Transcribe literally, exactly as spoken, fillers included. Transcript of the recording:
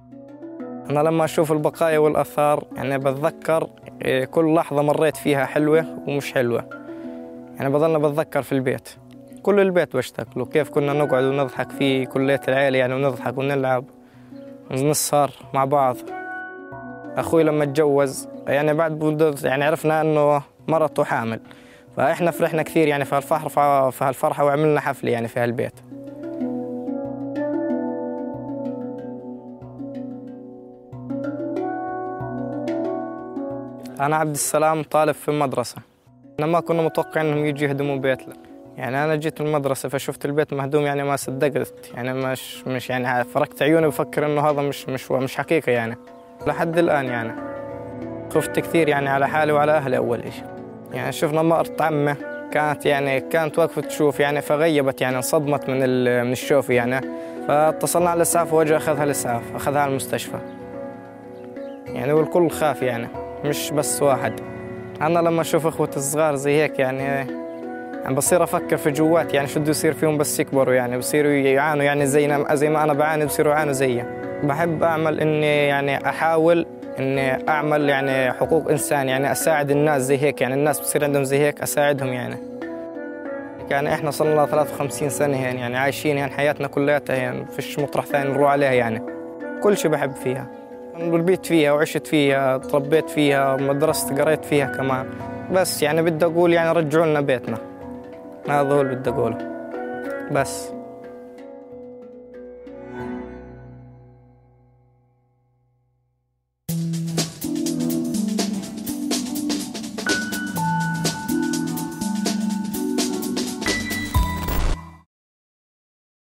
أنا لما أشوف البقايا والآثار يعني بتذكر كل لحظة مريت فيها حلوة ومش حلوة. يعني بظلنا بتذكر في البيت، كل البيت بشتغل وكيف كنا نقعد ونضحك فيه كلية العيلة يعني، ونضحك ونلعب ونسهر مع بعض. أخوي لما اتجوز يعني بعد يعني عرفنا إنه مرته حامل، فإحنا فرحنا كثير يعني في هالفرحة في هالفرحة وعملنا حفلة يعني في هالبيت. أنا عبد السلام طالب في المدرسة. أنا ما كنا متوقعين إنهم يجوا يهدموا بيت. يعني أنا جيت من المدرسة فشفت البيت مهدوم يعني ما صدقت يعني، مش مش يعني فركت عيوني بفكر إنه هذا مش مش مش حقيقة يعني. لحد الآن يعني خفت كثير يعني على حالي وعلى أهلي. أول شيء يعني شفنا مرت عمه كانت يعني كانت واقفة تشوف يعني، فغيبت يعني انصدمت من من الشوف يعني، فاتصلنا على الإسعاف وجا أخذها الإسعاف أخذها على المستشفى يعني، والكل خاف يعني مش بس واحد. أنا لما أشوف إخوتي الصغار زي هيك يعني يعني بصير أفكر في جواتي يعني شو بده يصير فيهم بس يكبروا يعني، بصيروا يعانوا يعني زينا زي ما أنا بعاني، بصيروا يعانوا زيي. بحب أعمل إني يعني أحاول إني أعمل يعني حقوق إنسان يعني، أساعد الناس زي هيك يعني، الناس بصير عندهم زي هيك أساعدهم يعني. يعني إحنا صار لنا ثلاث وخمسين سنة يعني, يعني عايشين يعني حياتنا كلها يعني، فيش مطرح ثاني نروح عليها يعني. كل شيء بحب فيها، ربيت فيها وعشت فيها، تربيت فيها، مدرستي قريت فيها كمان. بس يعني بدي أقول يعني رجعوا لنا بيتنا، هذا هو اللي بدي أقوله بس.